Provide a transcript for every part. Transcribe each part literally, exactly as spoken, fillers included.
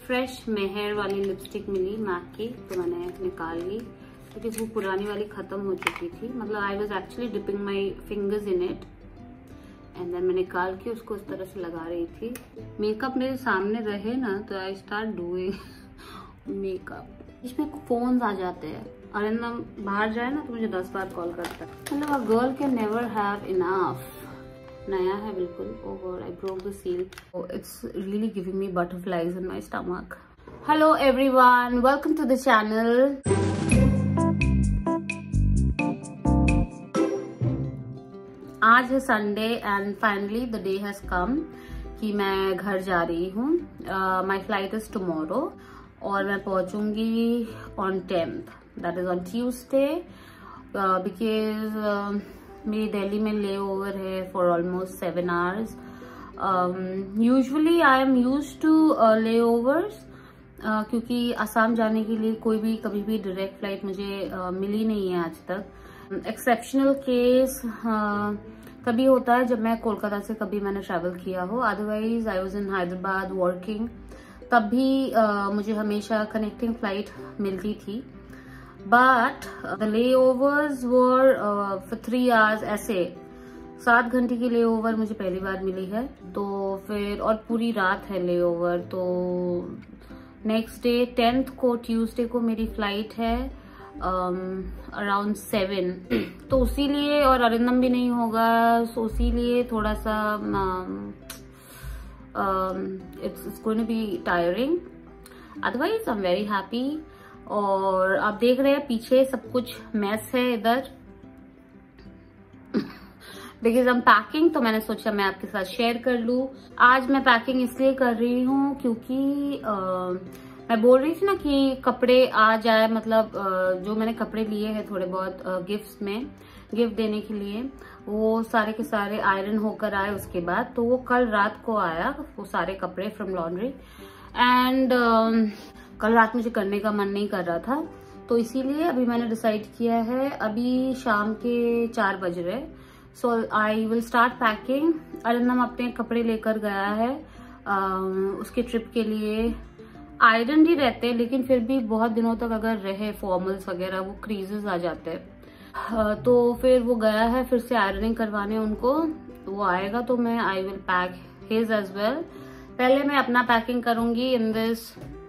Fresh मेहर वाली lipstick मिली Mac की, तो मैंने निकाल ली क्योंकि वो पुरानी वाली खत्म हो चुकी थी। मतलब I was actually dipping my fingers in it and then मैं निकाल के उसको इस तरह से लगा रही थी। मेकअप मेरे सामने रहे ना तो आई स्टार्ट डूइंग मेकअप। इसमें फोन्स आ जाते हैं और इन बाहर जाए ना तो मुझे दस बार कॉल करता है। मतलब a girl can never have enough. नया है बिल्कुल। Oh God, I broke the seal. It's really giving me butterflies in my stomach. Hello everyone, welcome to the channel. आज है Sunday and finally the day has come कि मैं घर जा रही हूँ। माय फ्लाइट इज टुमारो और मैं पहुंचूंगी on tenth, that is on Tuesday, because मेरी दिल्ली में ले ओवर है for almost seven hours. Usually I am use to layovers क्योंकि असम जाने के लिए कोई भी कभी भी डायरेक्ट फ्लाइट मुझे uh, मिली नहीं है आज तक। एक्सेप्शनल केस uh, तभी होता है जब मैं कोलकाता से कभी मैंने ट्रैवल किया हो, otherwise I was in Hyderabad working, तब भी uh, मुझे हमेशा कनेक्टिंग फ्लाइट मिलती थी। But the layovers were for three hours, ऐसे सात घंटे की ले ओवर मुझे पहली बार मिली है। तो फिर और पूरी रात है ले ओवर। तो नेक्स्ट डे टेंथ को, ट्यूसडे को मेरी फ्लाइट है अराउंड सेवन। तो उसी लिए, और अरिंदम भी नहीं होगा, सो उसी लिए थोड़ा सा it's it's going to be tiring. Otherwise I am very happy. और आप देख रहे हैं पीछे सब कुछ मैस है इधर बिकॉज आई एम पैकिंग, तो मैंने सोचा मैं आपके साथ शेयर कर लूं। आज मैं पैकिंग इसलिए कर रही हूँ क्योंकि आ, मैं बोल रही थी ना कि कपड़े आ जाए, मतलब आ, जो मैंने कपड़े लिए हैं थोड़े बहुत गिफ्ट्स में, गिफ्ट देने के लिए, वो सारे के सारे आयरन होकर आए उसके बाद। तो वो कल रात को आया वो सारे कपड़े फ्रॉम लॉन्ड्री एंड कल रात मुझे करने का मन नहीं कर रहा था, तो इसीलिए अभी मैंने डिसाइड किया है। अभी शाम के चार बज रहे, so I will start packing. Arindam अपने कपड़े लेकर गया है आ, उसके ट्रिप के लिए। आयरन ही रहते हैं लेकिन फिर भी बहुत दिनों तक अगर रहे फॉर्मल्स वगैरह वो क्रीजेस आ जाते हैं। तो फिर वो गया है फिर से आयरनिंग करवाने उनको। वो आएगा तो मैं I will pack his as well. पहले मैं अपना पैकिंग करूंगी इन दिस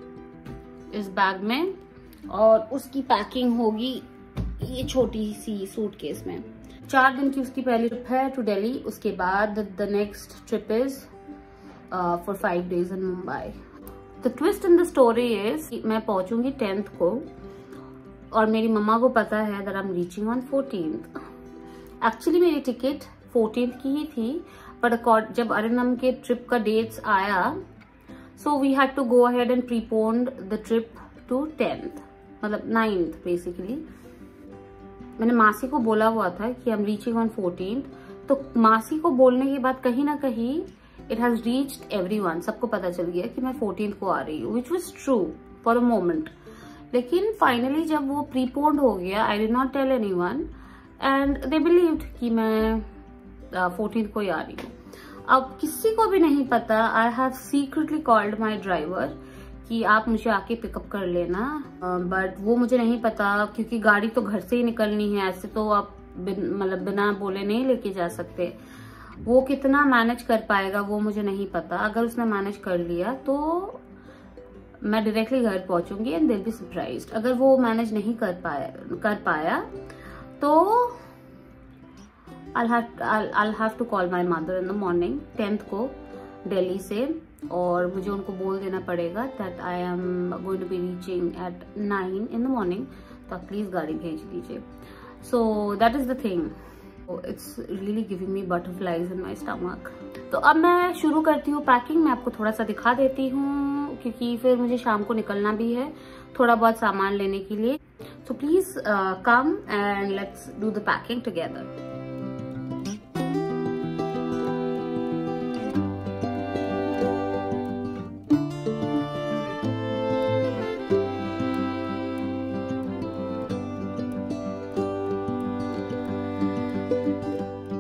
इस बैग में, और उसकी पैकिंग होगी ये छोटी सी सूटकेस में। चार दिन की उसकी पहली ट्रिप है टू दिल्ली। उसके बाद the next trip is for five days in Mumbai. The twist in the story is मैं पहुंचूंगी टेंथ को और मेरी मम्मा को पता है that I am reaching on fourteenth. Actually मेरी टिकट फोर्टीन्थ की ही थी, बट जब अरिंदम के ट्रिप का डेट्स आया, so we had to go ahead and preponed the trip to tenth, मतलब नाइन्थ बेसिकली। मैंने मासी को बोला हुआ था कि I'm reaching on fourteenth, तो मासी को बोलने के बाद कहीं ना कहीं it has reached everyone, सबको पता चल गया कि मैं fourteenth को आ रही हूँ, which was true for a moment। लेकिन फाइनली जब वो प्रीपोन्ड हो गया, I did not tell anyone and they believed कि मैं fourteenth को ही आ रही हूँ। अब किसी को भी नहीं पता। I have secretly called my driver कि आप मुझे आके पिकअप कर लेना, बट uh, वो मुझे नहीं पता क्योंकि गाड़ी तो घर से ही निकलनी है। ऐसे तो आप मतलब बिना बोले नहीं लेके जा सकते। वो कितना मैनेज कर पाएगा वो मुझे नहीं पता। अगर उसने मैनेज कर लिया तो मैं डायरेक्टली घर पहुंचूंगी एंड दिल बी सरप्राइज्ड। अगर वो मैनेज नहीं कर पाया कर पाया तो I'll have I'll, I'll have to call my mother in the morning tenth को दिल्ली से, और मुझे उनको बोल देना पड़ेगा that I am going to be reaching at nine in the morning, तो आप प्लीज गाड़ी भेज दीजिए। So that is the thing. So it's really giving me butterflies in my stomach. तो अब मैं शुरू करती हूँ पैकिंग। मैं आपको थोड़ा सा दिखा देती हूँ क्योंकि फिर मुझे शाम को निकलना भी है थोड़ा बहुत सामान लेने के लिए। So please uh, come and let's do the packing together.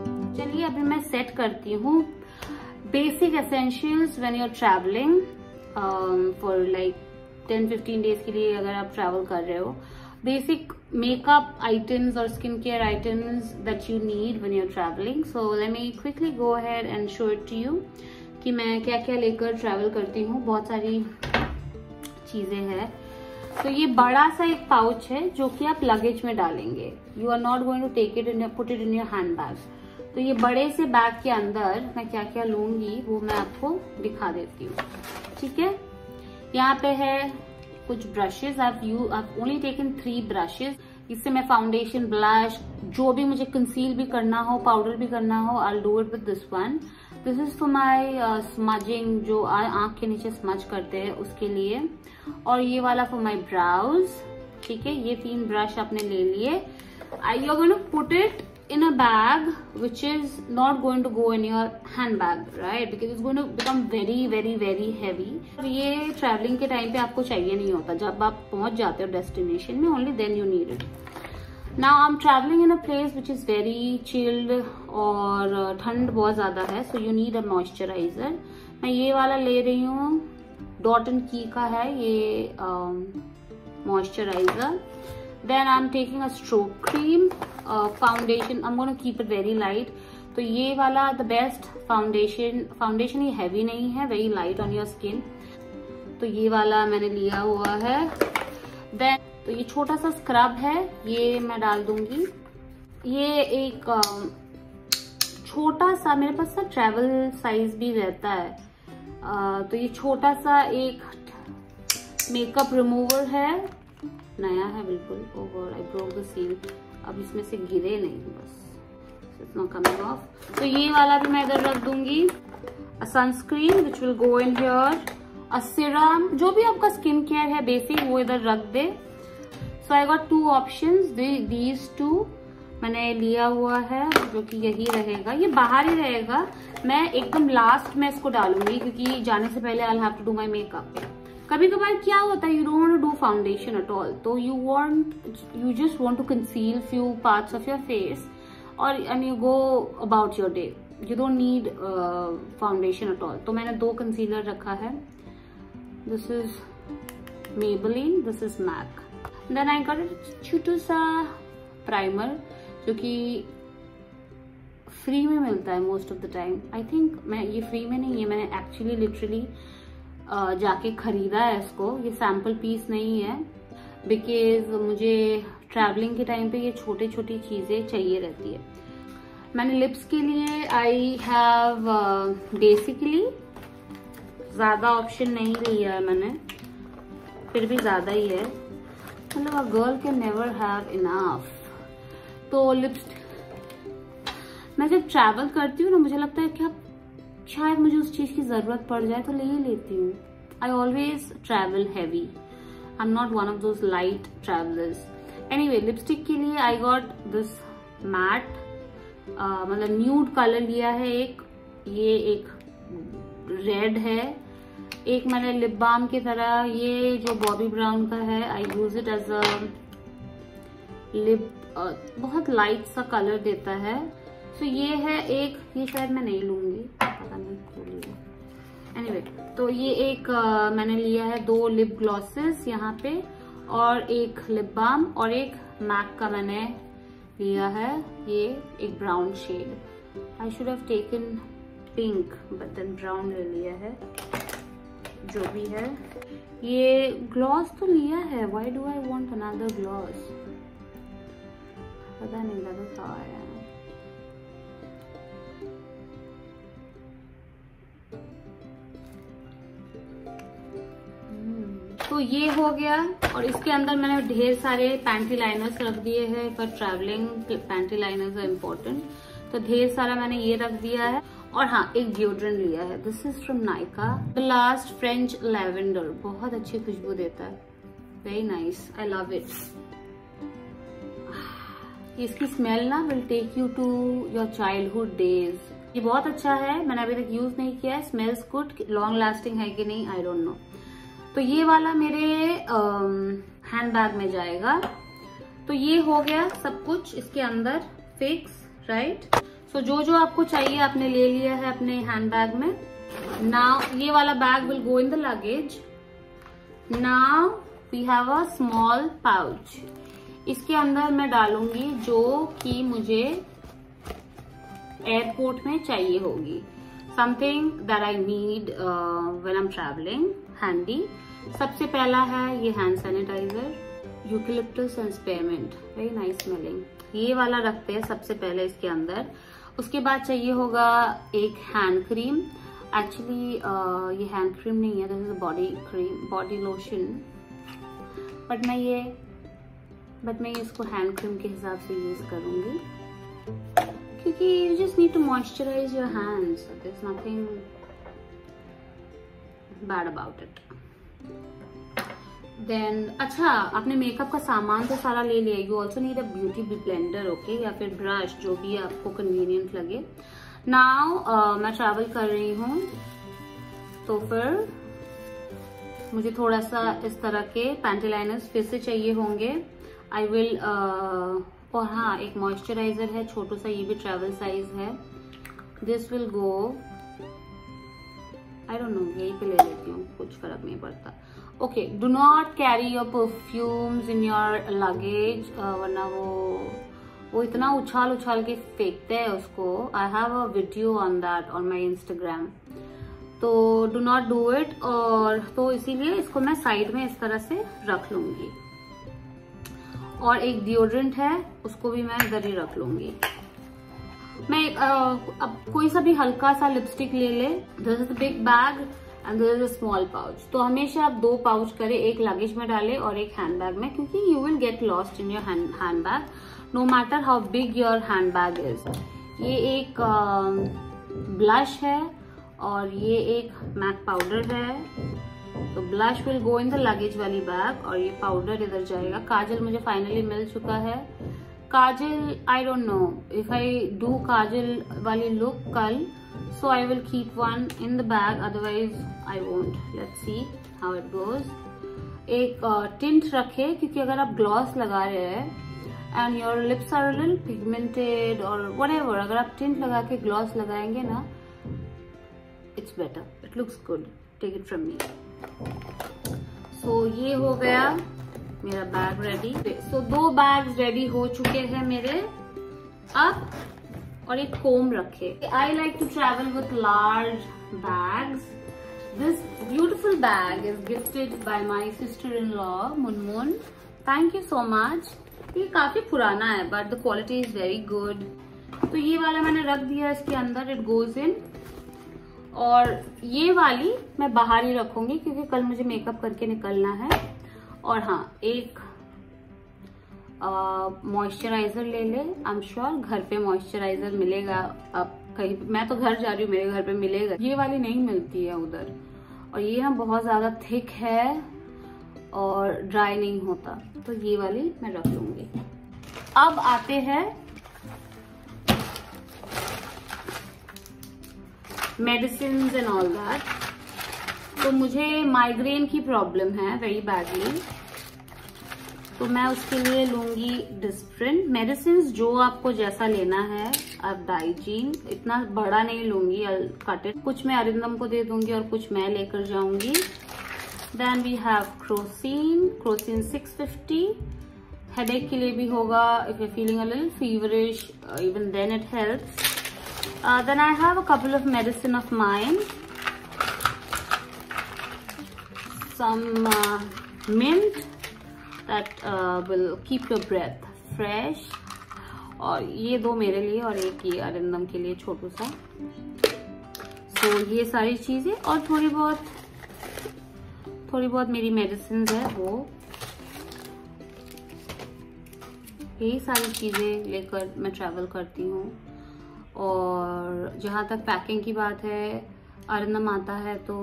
Set करती हूँ basic essentials when you are travelling. For like ten fifteen days के लिए अगर आप ट्रैवल कर रहे हो. बेसिक मेकअप आइटम्स और skin care items that you need when you are travelling. So let me quickly go ahead and show it to you कि मैं क्या क्या लेकर ट्रैवल करती हूँ. बहुत सारी चीजें हैं. तो ये बड़ा सा एक पाउच है जो कि आप लगेज में डालेंगे. You are not going to take it in put it in your hand bag. तो ये बड़े से बैग के अंदर मैं क्या क्या लूंगी वो मैं आपको दिखा देती हूँ. ठीक है, यहाँ पे है कुछ brushes. I you I only taken three brushes. इससे मैं फाउंडेशन, ब्लश, जो भी मुझे कंसील भी करना हो, पाउडर भी करना हो, I will do it with this one. This is for my smudging, जो आंख के नीचे स्मज करते हैं उसके लिए. और ये वाला फॉर माई ब्राउज. ठीक है, ये तीन ब्रश आपने ले लिए. You are going to put it in a bag which is not going to go in your handbag, right? Because it's going to become very very very heavy. और ये traveling के टाइम पे आपको चाहिए नहीं होता. जब आप पहुंच जाते हो डेस्टिनेशन में, only then you need it. Now I'm traveling in a place which is very chilled और ठंड बहुत ज्यादा है, so you need a moisturizer. मैं ये वाला ले रही हूँ, Dot and Key का है ये moisturiser. Then I'm taking a stroke cream, uh, foundation. I'm going to keep it very light. तो ये वाला the best foundation. Foundation ये heavy नहीं है, very light on your skin. तो ये वाला मैंने लिया हुआ है. Then तो ये छोटा सा स्क्रब है, ये मैं डाल दूंगी. ये एक uh, छोटा सा, मेरे पास ना ट्रैवल साइज भी रहता है. uh, तो ये छोटा सा एक मेकअप रिमूवर है, नया है बिल्कुल. Oh God, I broke the seal. अब इसमें से गिरे नहीं, बस इट्स नॉट कमिंग ऑफ. तो ये वाला भी मैं इधर रख दूंगी. A sunscreen which will go in here. A serum, जो भी आपका स्किन केयर है बेसिक वो इधर रख दे. So I got two options, these two मैंने लिया हुआ है, जो कि यही रहेगा. ये बाहर ही रहेगा, मैं एकदम लास्ट में इसको डालूंगी क्योंकि जाने से पहले I have to do my makeup. कभी कभार क्या होता है, you don't want to do foundation at all, तो you want you just want to conceal few parts of your face और and you go about your day. You don't need foundation at all. तो मैंने दो concealer रखा है. This is Maybelline, this is MAC. Then I got a छोटा सा primer जो कि फ्री में मिलता है most of the time. I think मैं ये फ्री में नहीं है, मैंने एक्चुअली लिटरली Uh, जाके खरीदा है इसको. ये सैम्पल पीस नहीं है बिकॉज मुझे ट्रैवलिंग के टाइम पे ये छोटी छोटी चीजें चाहिए रहती है. मैंने लिप्स के लिए आई हैव बेसिकली ज्यादा ऑप्शन नहीं लिया है मैंने, फिर भी ज्यादा ही है. मतलब a girl can never have enough. तो लिपस्टिक मैं जब ट्रैवल करती हूँ ना, मुझे लगता है कि शायद मुझे उस चीज की जरूरत पड़ जाए तो ले ही लेती हूँ. I always travel heavy. I am not one of those light travellers. Anyway, lipstick के लिए आई गॉट दिस मैट, मतलब न्यूड कलर लिया है एक. ये एक रेड है. एक मैंने लिप बाम की तरह, ये जो बॉबी ब्राउन का है, I use it as a lip. बहुत लाइट सा कलर देता है. तो so, ये है एक, ये शायद मैं नहीं लूंगी, पता नहीं क्यों लिया. एनीवे, तो ये एक uh, मैंने लिया है दो लिप ग्लॉसेस यहाँ पे और एक लिप बाम और एक मैक का मैंने लिया है, ये एक brown shade. I should have taken pink but then brown ले लिया है. जो भी है, ये ग्लॉस तो लिया है. Why do I want another gloss, पता नहीं लगा था आया. तो ये हो गया. और इसके अंदर मैंने ढेर सारे पैंटी लाइनर्स रख दिए हैं. For travelling panty liners are important, तो ढेर सारा मैंने ये रख दिया है. और हाँ, एक डिओड्रेंट लिया है. This is from Nykaa, the last French lavender. बहुत अच्छी खुशबू देता है, very nice, I love it. इसकी स्मेल ना will take you to your childhood days. ये बहुत अच्छा है, मैंने अभी तक यूज नहीं किया है. स्मेल्स गुड, लॉन्ग लास्टिंग है कि नहीं आई डोंट नो. तो ये वाला मेरे हैंड बैग में जाएगा. तो ये हो गया सब कुछ इसके अंदर फिक्स, राइट. सो जो जो आपको चाहिए आपने ले लिया है अपने हैंड बैग में. नाउ ये वाला bag will go in the luggage. Now we have a small pouch. इसके अंदर मैं डालूंगी जो कि मुझे एयरपोर्ट में चाहिए होगी, something that I need when I am travelling handy. सबसे पहला है ये hand sanitiser, eucalyptus and spearmint, very nice smelling. ये वाला रखते हैं सबसे पहले इसके अंदर। उसके बाद चाहिए होगा एक हैंड क्रीम। एक्चुअली uh, ये हैंड क्रीम नहीं है, this is body cream, body lotion, but मैं ये बट मैं इसको हैंड क्रीम के हिसाब से यूज करूंगी क्योंकि you just need to moisturise your hands, there is nothing bad about it. Then अच्छा, आपने मेकअप का सामान तो सारा ले लिया। You also need a beauty blender, okay, या फिर ब्रश, जो भी आपको कन्वीनियंट लगे। नाउ uh, मैं ट्रैवल कर रही हूँ तो फिर मुझे थोड़ा सा इस तरह के पैंटी लाइनर्स फिर से चाहिए होंगे। आई विल uh, और हाँ, एक मॉइस्चराइजर है छोटू सा, ये भी ट्रैवल साइज है। This will go, I don't know, यही पे ले लेती हूँ, कुछ फर्क नहीं पड़ता। Okay, do not carry your perfumes in your luggage, वरना वो वो इतना उछाल उछाल के फेंकते हैं उसको। I have a video on that on my Instagram, तो डू नॉट डू इट। और तो इसीलिए इसको मैं साइड में इस तरह से रख लूंगी। और एक डिओड्रेंट है, उसको भी मैं इधर ही रख लूंगी। मैं आ, अब कोई सा भी हल्का सा लिपस्टिक ले ले। This is the big bag and this is a small pouch. तो हमेशा आप दो पाउच करें, एक लगेज में डाले और एक हैंड बैग में, क्योंकि you will get lost in your hand bag no matter how big your hand bag is. ये एक ब्लश है और ये एक मैक पाउडर है। तो blush will go in the luggage वाली बैग और ये पाउडर इधर जाएगा। काजल मुझे फाइनली मिल चुका है। Kajal, I don't know if I do kajal वाली लुक कल, so I will keep one in the bag, otherwise I won't. Let's see how it goes. एक टिंट रखे, क्योंकि अगर आप ग्लॉस लगा रहे हैं and your lips are a little pigmented or whatever, अगर आप टिंट लगा के ग्लॉस लगाएंगे ना, it's better, it looks good. Take it from me. So ये हो गया मेरा बैग रेडी। So दो बैग्स रेडी हो चुके हैं मेरे। अब और एक कोम रखे। I like to travel with large bags. This beautiful bag is gifted by my sister-in-law, Munmun. Thank you so much. ये काफी पुराना है but the quality is very good. तो ये वाला मैंने रख दिया इसके अंदर, it goes in. और ये वाली मैं बाहर ही रखूंगी क्योंकि कल मुझे मेकअप करके निकलना है। और हाँ, एक मॉइस्चराइजर uh, ले ले। आई एम श्योर घर पे मॉइस्चराइजर मिलेगा। अब कहीं, मैं तो घर जा रही हूँ, मेरे घर पे मिलेगा। ये वाली नहीं मिलती है उधर, और ये ना बहुत ज्यादा थिक है और ड्राई नहीं होता, तो ये वाली मैं रख लूंगी। अब आते हैं मेडिसिन एंड ऑल दैट। तो मुझे माइग्रेन की प्रॉब्लम है वेरी बैडली, तो मैं उसके लिए लूंगी डिस्प्रिन। मेडिसिन जो आपको जैसा लेना है, अब डाइजीन इतना बड़ा नहीं लूंगी, कट इट। कुछ मैं अरिंदम को दे दूंगी और कुछ मैं लेकर जाऊंगी। Then we have Crocin, Crocin six fifty. Headache के लिए भी होगा, if you feeling a little feverish, even then it helps. Then I have a couple of medicine of mine, some mint that uh, will keep your breath fresh, और ये दो मेरे लिए और एक ये अरिंदम के लिए छोटू सा। सो so, ये सारी चीजें और थोड़ी बहुत थोड़ी बहुत मेरी मेडिसिन है, वो यही सारी चीजें लेकर मैं ट्रैवल करती हूँ। और जहाँ तक पैकिंग की बात है, अरिंदम आता है तो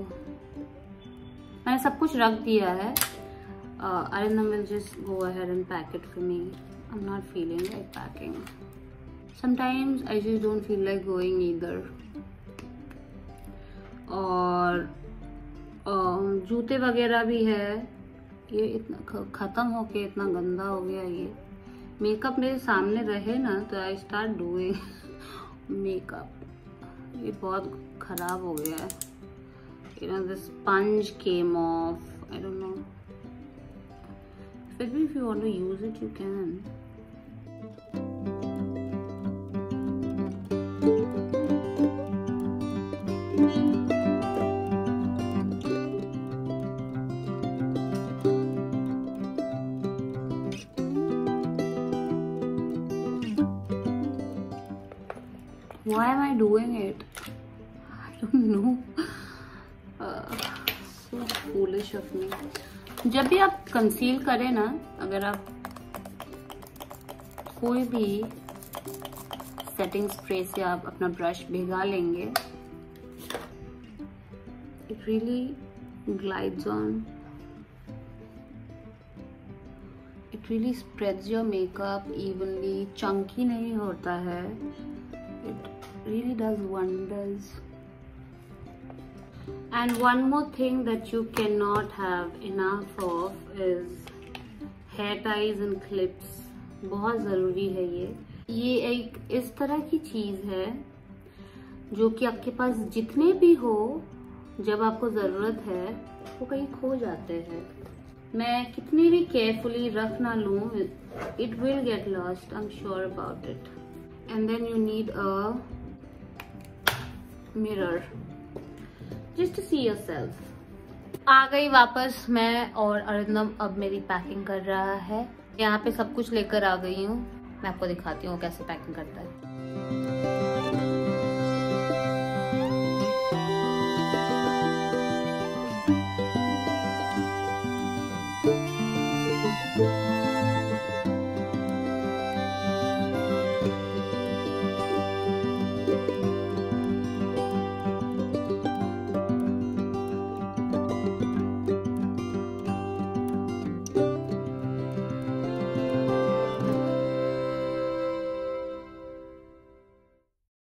मैंने सब कुछ रख दिया है। Uh, Arindam will just go ahead and pack it for me. I'm not feeling like packing. Sometimes I just don't feel like going either. और uh, जूते वगैरह भी है। ये इतना खत्म होके इतना गंदा हो गया। ये मेकअप मेरे सामने रहे ना तो आई स्टार्ट डूइंग मेकअप। ये बहुत खराब हो गया है। You know, the sponge came off. I don't know. Maybe if you want to use it, you can. Why am I doing it? I don't know. Uh, so foolish of me. जब भी आप conceal करें ना, अगर आप कोई भी setting spray से आप अपना ब्रश भिगा लेंगे, it really glides on. It really spreads your makeup evenly. Chunky नहीं होता है. It really does wonders. And one more thing that you cannot have enough of is hair ties and clips. बहुत ज़रूरी है ये ये एक इस तरह की चीज़ है जो कि आपके पास जितने भी हो, जब आपको ज़रूरत है वो कहीं खो जाते हैं. मैं कितनी भी केयरफुली रख ना लूँ, it will get lost. I'm sure about it. And then you need a mirror just to see yourself. आ गई वापस मैं, और अरिंदम अब मेरी पैकिंग कर रहा है. यहाँ पे सब कुछ लेकर आ गई हूँ. मैं आपको दिखाती हूँ कैसे पैकिंग करता है.